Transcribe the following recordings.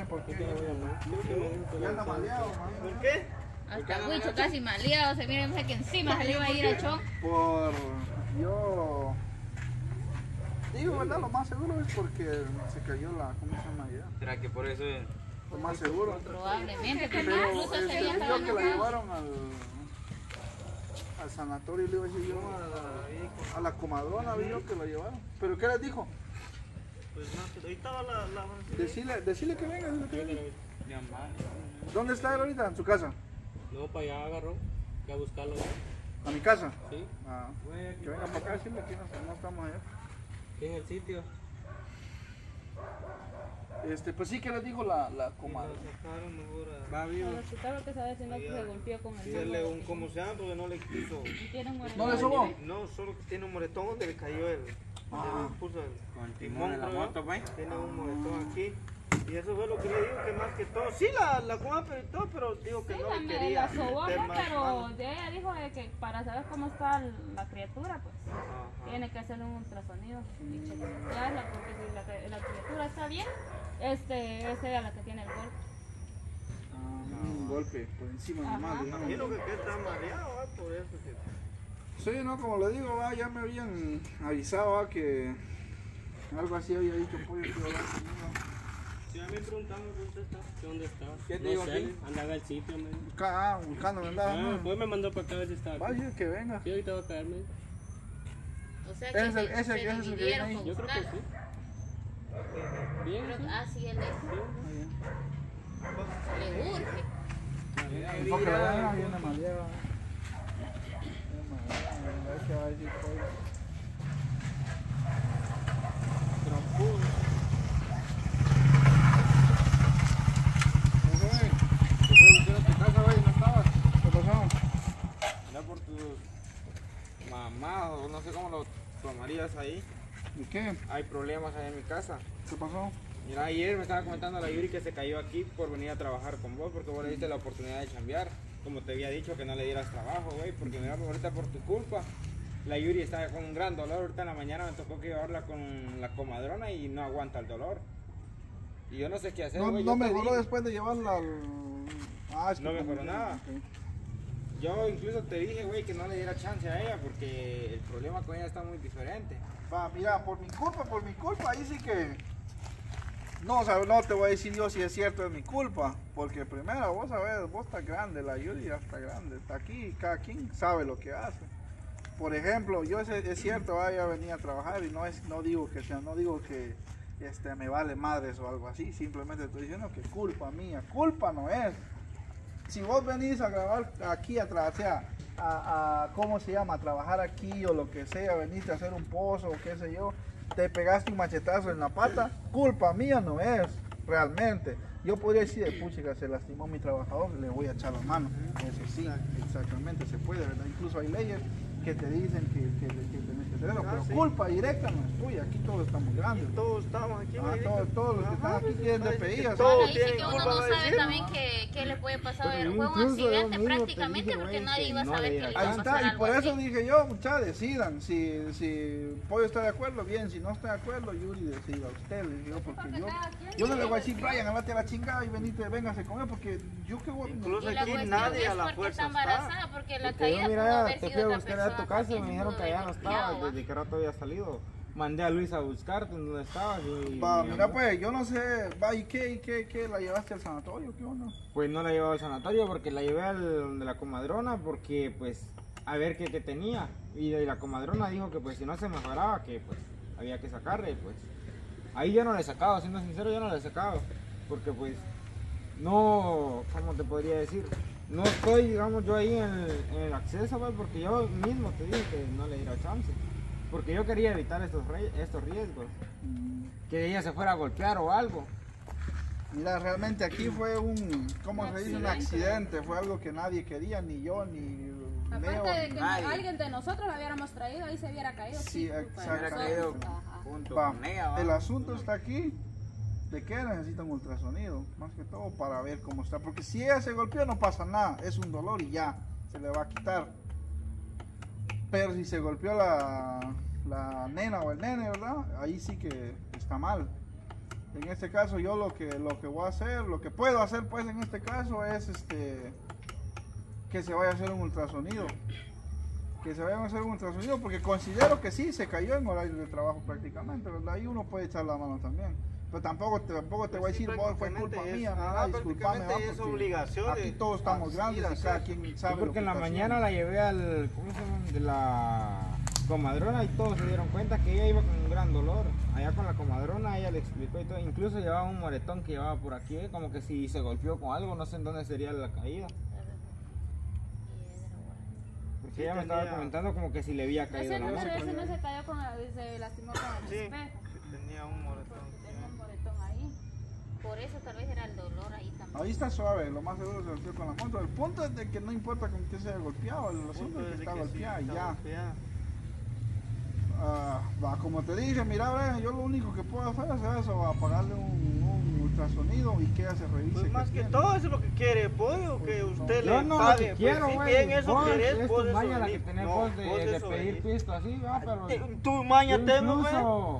sé por qué. Ya anda maleado, ¿Por qué? Hasta Huicho casi maleado, se mira que encima se le iba a ir a Chon. Yo digo, ¿verdad? Lo más seguro es porque se cayó la, ¿cómo se llama ya? ¿Será que por eso es? Lo más seguro. Probablemente, pero Pero incluso ese día yo estaba que la enojado. llevaron al sanatorio, le iba a decir yo, a la comadrona, vi yo que la llevaron. ¿Pero qué les dijo? Pues no, ahí estaba la Decirle que venga. Dile que venga. Ya mal. ¿Dónde está él ahorita? ¿En su casa? No, para allá agarró, que a buscarlo. ¿A mi casa? Sí. Ah, que venga para acá, decirle que no estamos allá. ¿Qué es el sitio? Pues sí, que les dijo la comadre. Va vivo. Lo chutaba que sabe si no se golpeó con el Dile un como sea, porque no le quiso. y tiene un ¿No le sobó? No, solo que tiene un moretón donde le cayó el. Ah. Le puso el timón en la creo yo. moto, pues. Tiene un moretón aquí. Y eso fue lo que le digo, que más que todo. Sí, la comadre y todo, pero digo que Sí, no le quería. la sobó, meter ¿no? más Pero mano. de ella dijo de que para saber cómo está la criatura, pues Ajá. tiene que hacerle un ultrasonido y chequearla, porque si la criatura está bien, es ella la que tiene el golpe. Un golpe por encima nomás, Ajá. digamos. Imagino que está mareado, ¿va? Por eso que. Sí, no, como le digo, ya me habían avisado que algo así había dicho Pollo que iba a hablar conmigo. Si a mí me preguntaban dónde está. ¿Qué te No digo sé, aquí? andaba al sitio, man. Buscándome andaba, ¿no? Pues me mandó para acá a ver si estaba aquí. Vaya, que venga. Sí, ahorita va a caerme. O sea Ese- que ese- se ese es el que viene dividieron ahí. con Yo creo que buscar. sí. Bien, Pero, sí. sí, él le urge. Enfoque la gana, viene maleado. A ver qué va a decir Pollo. Trompudo. ¿Te fue a buscar a tu casa, güey? ¿No estabas? ¿Qué pasó? Ya por tus mamás, o no sé cómo lo tomarías ahí. ¿Y qué? Hay problemas ahí en mi casa. ¿Qué pasó? Mira, ayer me estaba comentando la Yuri que se cayó aquí por venir a trabajar con vos, porque vos le diste la oportunidad de chambear. Como te había dicho, que no le dieras trabajo, güey, porque mira, ahorita por tu culpa. La Yuri está con un gran dolor. Ahorita en la mañana me tocó que llevarla con la comadrona y no aguanta el dolor. Y yo no sé qué hacer, No, güey. no Yo te mejoró dije- después de llevarla al... Es que No mejoró nada. Ok. Yo incluso te dije, güey, que no le diera chance a ella, porque el problema con ella está muy diferente. Va, mira, por mi culpa, ahí sí que... No, o sea, no te voy a decir yo si es cierto, es mi culpa. Porque primero, vos sabés, vos estás grande, la Yuri ya está grande. Está aquí, cada quien sabe lo que hace. Por ejemplo, yo es cierto, ya venía a trabajar y no digo que sea, no digo que me vale madres o algo así. Simplemente estoy diciendo que culpa mía, culpa no es. Si vos venís a grabar aquí a trabajar, ¿cómo se llama? A trabajar aquí o lo que sea, veniste a hacer un pozo o qué sé yo, te pegaste un machetazo en la pata, culpa mía no es, realmente. Yo podría decir, puchica, se lastimó mi trabajador, le voy a echar la mano. Eso sí, exactamente, se puede, ¿verdad? Incluso hay leyes que te dicen que tenés que hacerlo, pero sí. culpa directa no es tuya, aquí todos estamos grandes. Todos estamos aquí, güey. Todos los que están aquí tienen DPI, así. Todos Bueno, dice tienen que uno culpa, no va a sabe decir. también qué le puede pasar. Pero Fue un incluso yo accidente mismo te prácticamente dije, porque güey, nadie que iba a no saber le que diera le iba Ahí a está, pasar y algo por eso así. dije yo, muchachos, decidan, si Pollo está de acuerdo, bien, si no está de acuerdo, Yuri decida, usted le digo, porque yo no le voy a decir, Brian, andate a la chingada y venite, véngase con él, porque yo qué voy Incluso Y la aquí cuestión nadie es a la porque fuerza está embarazada, porque la Porque caída yo, pudo mira, haber te sido fui a otra buscar a tu persona, casa y me porque dijeron pudo que allá haber no golpeado, estabas, ¿va? desde que rato había salido. Mandé a Luis a buscarte donde estabas y... Va, me mira llamó. pues, yo no sé, va, ¿y qué? ¿La llevaste al sanatorio? ¿Qué onda? Pues no la llevaba al sanatorio porque la llevé al de la comadrona porque pues a ver qué tenía. Y de la comadrona dijo que pues si no se mejoraba que pues había que sacarle y pues ahí yo no le he sacado, siendo sincero yo no le he sacado. Porque pues no, ¿cómo te podría decir? No estoy, digamos, yo ahí en el acceso, pues, porque yo mismo te dije que no le diera chance. Porque yo quería evitar estos riesgos. Que ella se fuera a golpear o algo. Mira, realmente aquí fue ¿cómo se dice? Un accidente, fue algo que nadie quería, ni yo, ni Aparte Leo, de ni que nadie. alguien de nosotros lo hubiéramos traído, ahí se hubiera caído. Sí, culpa de exacto. nosotros. caído. Ajá. Junto Va, con ella, va. el asunto está aquí de que necesita un ultrasonido, más que todo para ver cómo está, porque si ella se golpeó no pasa nada, es un dolor y ya, se le va a quitar. Pero si se golpeó la nena o el nene, ¿verdad? Ahí sí que está mal. En este caso yo lo que voy a hacer, lo que puedo hacer pues en este caso es que se vaya a hacer un ultrasonido. Que se vaya a hacer un ultrasonido porque considero que sí, se cayó en horario de trabajo prácticamente, ¿verdad? Ahí uno puede echar la mano también. Pero tampoco te voy a decir, vos fue culpa mía, nada, disculpame, es obligación. aquí todos estamos grandes y cada quien sabe porque en la mañana la llevé al, ¿cómo se llama? De la comadrona y todos se dieron cuenta que ella iba con un gran dolor. Allá con la comadrona ella le explicó y todo, incluso llevaba un moretón que llevaba por aquí, como que si se golpeó con algo, no sé en dónde sería la caída. Porque ella me estaba comentando como que si le había caído la mano. Ese no se cayó con se lastimó con el espejo. Tenía un moretón. Tenía un moretón ahí. Por eso tal vez era el dolor ahí también. Ahí está suave, lo más seguro se golpeó con la moto. El punto es de que no importa con qué se haya golpeado, el asunto es que está golpeada y ya. Como te dije, mira, Brian, yo lo único que puedo hacer es eso, apagarle un ultrasonido y que ella se revise. Pues más que todo eso es lo que quiere, pollo, que usted Yo le no pague. lo que quiero, pues, güey. si bien eso Vos, querés, es vos tu eso maña la que venís. tenés No, vos de eso pedir venís. pisto así, va, pero... Tu maña yo tengo, güey. incluso,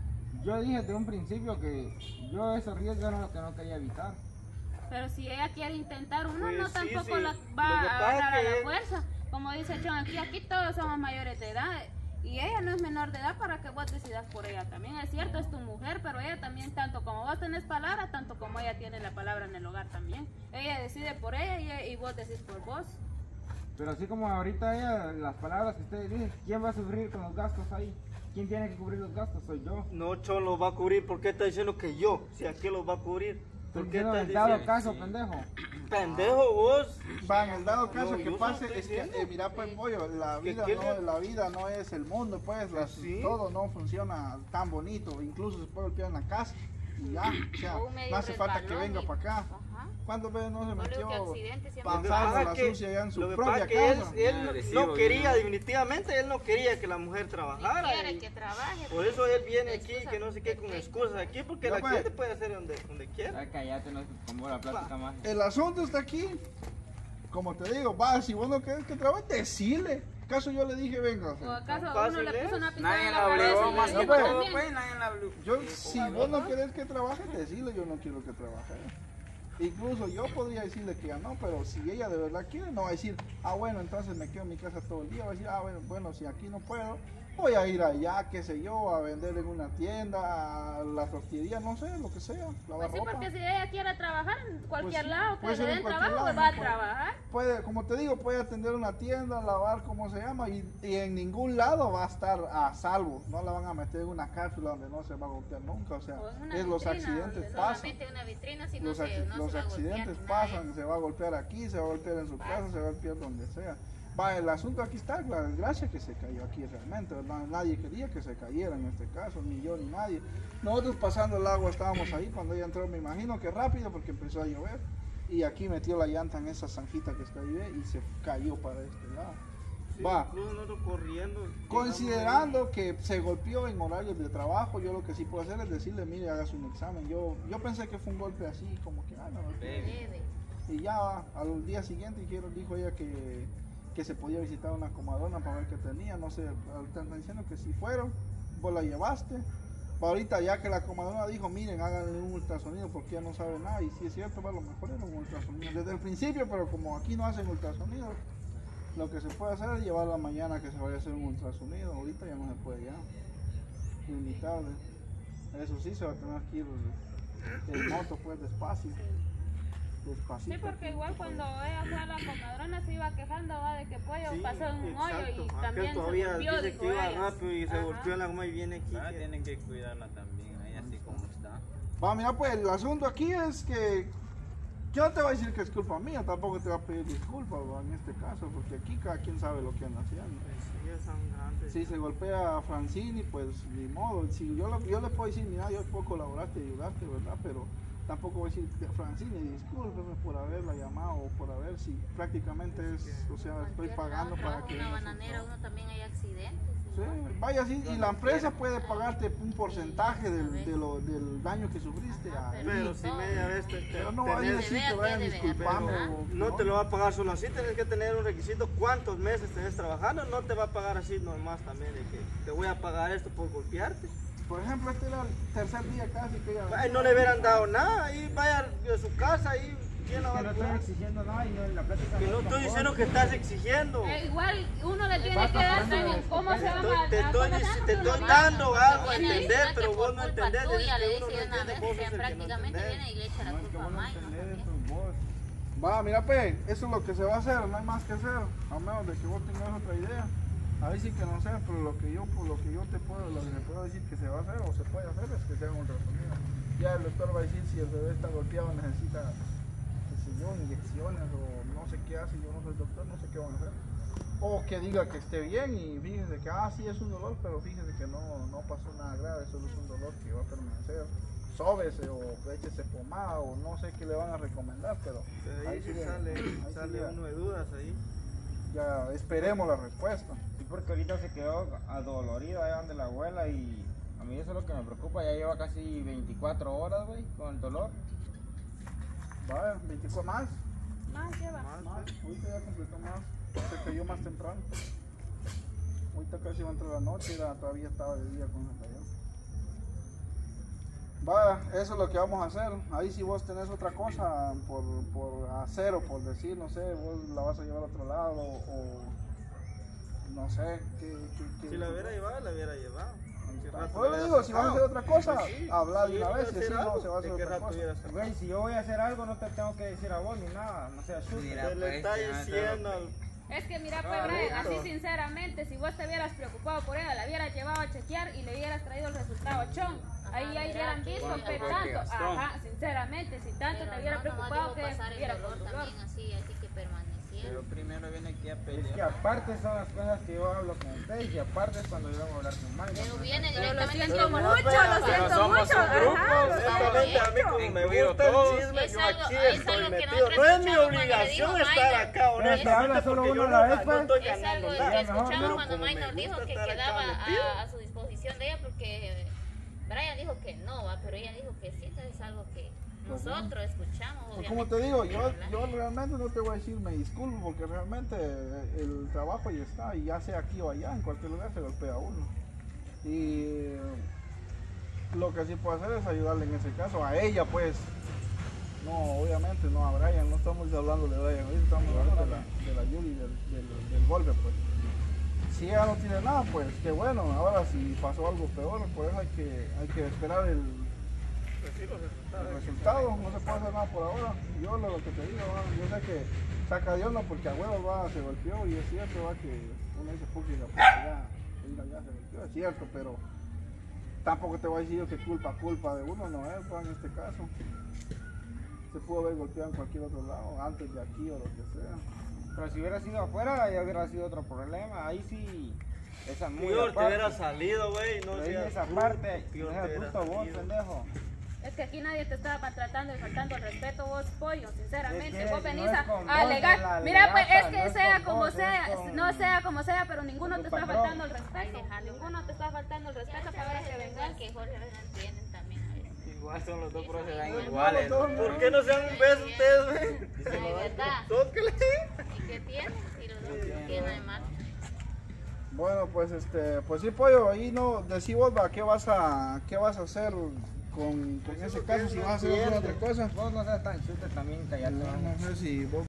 yo dije desde un principio que yo ese riesgo era lo que no quería evitar. Pero si ella quiere intentar, uno Pues no sí, tampoco sí. la Lo que va a pasa agarrar a que- la fuerza. Como dice John, aquí todos somos mayores de edad. Y ella no es menor de edad para que vos decidas por ella también. Es cierto, es tu mujer, pero ella también, tanto como vos tenés palabra, tanto como ella tiene la palabra en el hogar también. Ella decide por ella y vos decís por vos. Pero así como ahorita ella, las palabras que ustedes dicen, ¿quién va a sufrir con los gastos ahí? ¿Quién tiene que cubrir los gastos? Soy yo. No, Chon los va a cubrir. ¿Por qué está diciendo que yo? Si aquí los va a cubrir. ¿Por qué Diciendo está el dado diciendo? caso, pendejo. Pendejo vos. Va, en el dado caso No, que yo pase, solo es estoy que, diciendo. mira pues pollo, la ¿Qué vida no es el mundo, pues, Sí. todo no funciona tan bonito, incluso se puede golpear en la casa y ya, o sea, O un medio no hace falta que resbalón venga y- para acá. Ajá. ¿Cuántas veces no se No le digo que metió accidente siempre Lo que panzando pasa la que- sucia allá en su lo que propia pasa que casa? él Agresivo, no quería, ¿no? definitivamente, él no quería que la mujer trabajara. Quiere y que trabaje. por eso él viene La aquí, excusa que no sé qué, con perfecta. excusas aquí, porque Ya, el pues. accidente puede ser donde quiera. Ay, cállate, no es como la plática más. El asunto está aquí, como te digo, va, si vos no querés que trabaje, decile. ¿Acaso yo le dije, venga? ¿O acaso Tan uno fácil le puso es. una pistola Nadie en la la cabeza? obligó y más le que dijo pues. todo, también? pues, nadie la obligó. Yo, si vos no querés que trabaje, decile, yo no quiero que trabaje. Incluso yo podría decirle que ya no, pero si ella de verdad quiere, no va a decir, bueno, entonces me quedo en mi casa todo el día. Va a decir, bueno, si aquí no puedo, voy a ir allá, qué sé yo, a vender en una tienda, a la tortillería, no sé, lo que sea, lavar Pues sí, ropa. porque si ella quiere trabajar en cualquier Pues sí, lado, que puede le ser en den cualquier trabajo, lado, pues va a no puede. trabajar. Puede, como te digo, puede atender una tienda, lavar, como se llama, y en ningún lado va a estar a salvo. No la van a meter en una cápsula donde no se va a golpear nunca. O sea, O en una los vitrina accidentes donde pasan. Solamente una vitrina, si no Los, se, acci- no los se va a golpear accidentes ni nada de pasan, eso. se va a golpear aquí, se va a golpear en su casa, se va a golpear donde sea. Va, el asunto aquí está, la desgracia que se cayó aquí realmente, ¿verdad? Nadie quería que se cayera en este caso, ni yo ni nadie. Nosotros pasando el agua estábamos ahí cuando ella entró, me imagino que rápido porque empezó a llover. Y aquí metió la llanta en esa zanjita que está ahí ¿ve? Y se cayó para este lado. Sí, Va, incluso nosotros corriendo. considerando que se golpeó en horarios de trabajo, yo lo que sí puedo hacer es decirle, mire, hagas un examen. Yo pensé que fue un golpe así, como que, no, Leve. y ya va, al día siguiente dijo ella que se podía visitar una comadrona para ver qué tenía, no sé, ahorita están diciendo que si fueron, vos la llevaste. Ahorita ya que la comadrona dijo, miren, háganle un ultrasonido porque ella no sabe nada, y si es cierto, lo mejor era un ultrasonido desde el principio, pero como aquí no hacen ultrasonido, lo que se puede hacer es llevarla mañana que se vaya a hacer un ultrasonido, ahorita ya no se puede ya, limitable. Eso sí, se va a tener que ir el moto pues despacio. Despacito. Sí, porque igual cuando ella fue a la comadrona se iba quejando ¿va? De que pollo Sí, pasó en un hoyo y exacto. también Aquel se todavía golpeó, dice dijo que iba ella. rápido y se Ajá. golpeó en la goma y viene aquí. Ah, tienen que cuidarla también, ahí así como está. Va, mira, pues el asunto aquí es que yo no te voy a decir que es culpa mía, tampoco te voy a pedir disculpas ¿va? En este caso, porque aquí cada quien sabe lo que anda haciendo. Sí, ya son grandes. Si se golpea a Francini, pues ni modo. Si yo le puedo decir, mira, yo puedo colaborarte y ayudarte, ¿verdad? Pero tampoco voy a decir, Francini, discúlpeme por haberla llamado o por haber, si prácticamente es, o sea, estoy Cualquier pagando lado, para que... una vengas a bananera, trabajar. uno también hay accidentes. Sí, vaya así, y la empresa puede pagarte un porcentaje del daño que sufriste. Pero si media vez Pero no va a tenés- decir que vayan a disculparme. o- no te lo va a pagar solo así, tienes que tener un requisito cuántos meses tenés trabajando, no te va a pagar así nomás también de que te voy a pagar esto por golpearte. Por ejemplo, este era el tercer día casi que ella... Ay, no le hubieran dado nada, ahí vaya a su casa, ahí quién la va Que no a estoy cuidar. exigiendo nada y no, la plática Que no es estoy con diciendo vos. que estás exigiendo. Igual uno le tiene que dar también cómo se van a... Te estoy dando algo a entender, pero vos no entendés. Tuya, le Uno no dice una entiende, vez vos que sos el que no prácticamente entendés. viene y le echa la No, es que culpa a vos no May, ¿no? entendés, También. eso es vos. Va, mira, pe, eso es lo que se va a hacer, no hay más que hacer, a menos de que vos tengas otra idea. Ahí sí que no sé, pero lo que yo te puedo, lo que te puedo decir que se va a hacer o se puede hacer es que se haga un ultrasonido. Ya el doctor va a decir si el bebé está golpeado, necesita, qué sé yo, inyecciones o no sé qué hace, yo no soy doctor, no sé qué van a hacer. O que diga que esté bien y fíjese que, sí es un dolor, pero fíjese que no pasó nada grave, solo es un dolor que va a permanecer. Sóbese o échese pomada o no sé qué le van a recomendar, pero Ahí sí sí ahí sí sale ya- uno de dudas ahí. ya esperemos la respuesta. Sí, porque ahorita se quedó adolorida allá donde la abuela y a mí eso es lo que me preocupa. Ya lleva casi 24 horas, güey, con el dolor. Vaya, 24 más. Más lleva. Más. Ahorita ya completó más. Se cayó más temprano. Ahorita casi va a entrar la noche, todavía estaba de día cuando se cayó. Vaya, eso es lo que vamos a hacer. Ahí si vos tenés otra cosa por hacer o por decir, no sé, vos la vas a llevar a otro lado o no sé. Si la hubiera llevado, la hubiera llevado. ¿Qué rato Pues le hubiera digo, si vas a hacer sacado? otra cosa, Pues sí, habla si de una iba a vez, y hacer si no, algo, se va a hacer ¿de qué otra rato cosa. hubiera sacado? Güey, si yo voy a hacer algo no te tengo que decir a vos ni nada, no seas chulo. Se le está diciendo al... Es que mira, pues, Brian, así sinceramente, si vos te hubieras preocupado por ella, la hubieras llevado a chequear y le hubieras traído el resultado chon. Ahí ya hubieran visto que tanto, ajá, sinceramente, si tanto te hubiera preocupado que pasar el estuviera dolor con dolor. también así que permaneciera. Pero primero viene aquí a Es pelear. que aparte son las cosas que yo hablo con ustedes y aparte es cuando yo voy a hablar con Mike. Pero viene Pero lo directamente siento como mucho, lo siento mucho. Ajá, Honestamente, a mí como me gusta el chisme, Es yo algo- aquí es estoy algo que metido. nosotros No es mi escuchamos cuando le obligación dijo estar Mayra. acá, Pero si habla honestamente, solo porque uno yo a la vez, no pues. estoy Es ganando algo nada. que mejor, escuchamos pero cuando como May me nos dijo gusta que estar acá quedaba metido. a su disposición de ella porque Brian dijo que no, ¿va? Pero ella dijo que sí, entonces es algo que nosotros escuchamos. Pues como obviamente, te digo, pero yo realmente no te voy a decir me disculpo porque realmente el trabajo ya está y ya sea aquí o allá, en cualquier lugar se golpea a uno. Y lo que sí puedo hacer es ayudarle en ese caso, a ella pues, no obviamente no a Brian, no estamos hablando de Brian, hoy estamos hablando de la Yuri, del golpe pues. Si ella no tiene nada pues qué bueno, ahora si pasó algo peor pues hay que esperar el resultado, no se puede hacer nada por ahora. Yo lo que te digo, yo sé que saca Dios no porque a huevos se golpeó y es cierto que uno dice porque ya se golpeó, es cierto, pero tampoco te voy a decir que culpa de uno no es, pues en este caso se pudo haber golpeado en cualquier otro lado, antes de aquí o lo que sea. Pero si hubiera sido afuera ya hubiera sido otro problema. Ahí sí, esa muy Peor te aparte. hubiera salido, güey, no Pero ahí seas esa tú, parte, peor no seas te hubiera bruto vos, salido. pendejo. Es que aquí nadie te está maltratando y faltando el respeto, vos pollo, sinceramente. Es que Vos venís no es con a vos, alegar. la Mira, pues alegaza, es que no es sea con como vos, sea, es con- no sea como sea, pero ninguno con te tu está patrón. faltando el respeto. Ninguno te está faltando el respeto para ver que vengas. que Jorge a veces no entienden también a veces. Igual son los dos, pero se dan Igual. iguales. ¿Por qué no se dan un beso ustedes, güey? Ay, verdad. Tóquele. ¿Y qué tienen? Si los dos tienen de mal. Bueno, pues pues sí, pollo, ahí no decí vos, va, ¿qué vas a hacer con ese caso? Si vas a hacer alguna otra cosa. Vos no seas tan chute también, callate. No sé si vos